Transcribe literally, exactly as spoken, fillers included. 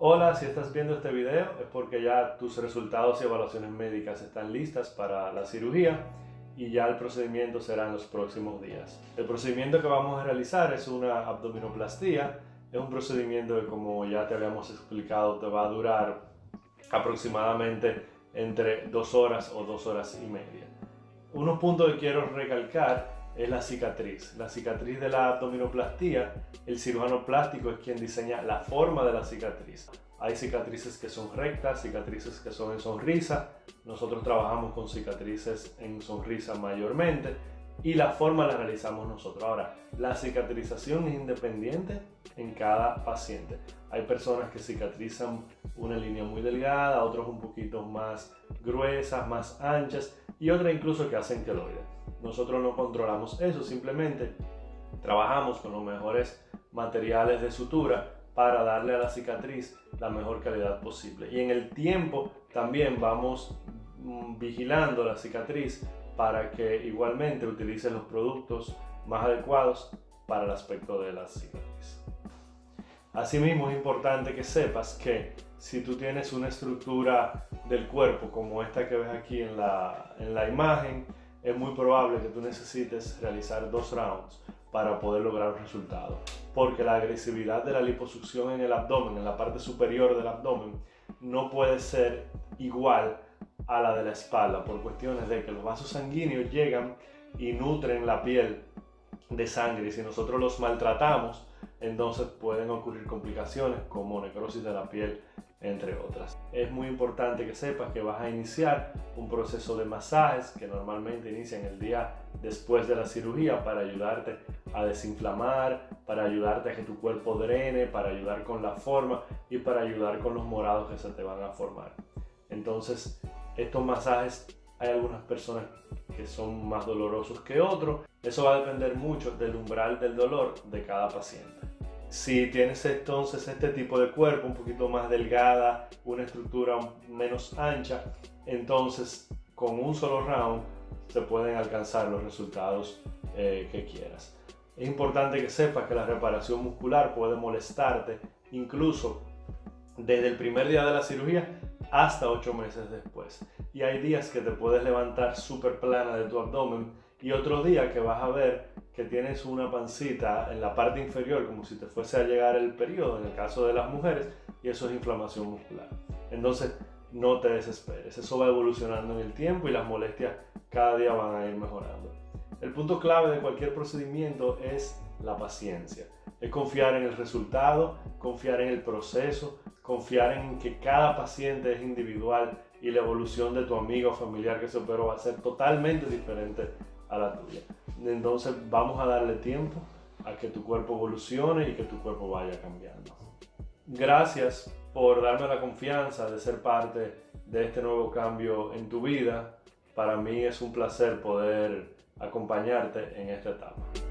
Hola, si estás viendo este video es porque ya tus resultados y evaluaciones médicas están listas para la cirugía y ya el procedimiento será en los próximos días. El procedimiento que vamos a realizar es una abdominoplastía. Es un procedimiento que, como ya te habíamos explicado, te va a durar aproximadamente entre dos horas o dos horas y media. Unos puntos que quiero recalcar es la cicatriz. La cicatriz de la abdominoplastía, el cirujano plástico es quien diseña la forma de la cicatriz. Hay cicatrices que son rectas, cicatrices que son en sonrisa. Nosotros trabajamos con cicatrices en sonrisa mayormente y la forma la realizamos nosotros. Ahora, la cicatrización es independiente en cada paciente. Hay personas que cicatrizan una línea muy delgada, otros un poquito más gruesas, más anchas y otras incluso que hacen queloides. Nosotros no controlamos eso, simplemente trabajamos con los mejores materiales de sutura para darle a la cicatriz la mejor calidad posible. Y en el tiempo también vamos vigilando la cicatriz para que igualmente utilice los productos más adecuados para el aspecto de la cicatriz. Asimismo, es importante que sepas que si tú tienes una estructura del cuerpo como esta que ves aquí en la, en la imagen, es muy probable que tú necesites realizar dos rounds para poder lograr un resultado, porque la agresividad de la liposucción en el abdomen, en la parte superior del abdomen, no puede ser igual a la de la espalda, por cuestiones de que los vasos sanguíneos llegan y nutren la piel de sangre, y si nosotros los maltratamos, entonces pueden ocurrir complicaciones como necrosis de la piel, entre otras. Es muy importante que sepas que vas a iniciar un proceso de masajes que normalmente inician el día después de la cirugía para ayudarte a desinflamar, para ayudarte a que tu cuerpo drene, para ayudar con la forma y para ayudar con los morados que se te van a formar. Entonces, estos masajes, hay algunas personas que son más dolorosos que otros. Eso va a depender mucho del umbral del dolor de cada paciente. Si tienes entonces este tipo de cuerpo un poquito más delgada, una estructura menos ancha, entonces con un solo round se pueden alcanzar los resultados eh, que quieras. Es importante que sepas que la reparación muscular puede molestarte incluso desde el primer día de la cirugía hasta ocho meses después. Y hay días que te puedes levantar súper plana de tu abdomen y otro día que vas a ver que tienes una pancita en la parte inferior como si te fuese a llegar el periodo en el caso de las mujeres, y eso es inflamación muscular. Entonces no te desesperes, eso va evolucionando en el tiempo y las molestias cada día van a ir mejorando. El punto clave de cualquier procedimiento es la paciencia, es confiar en el resultado, confiar en el proceso, confiar en que cada paciente es individual y la evolución de tu amigo o familiar que se operó va a ser totalmente diferente a la tuya. Entonces vamos a darle tiempo a que tu cuerpo evolucione y que tu cuerpo vaya cambiando. Gracias por darme la confianza de ser parte de este nuevo cambio en tu vida. Para mí es un placer poder acompañarte en esta etapa.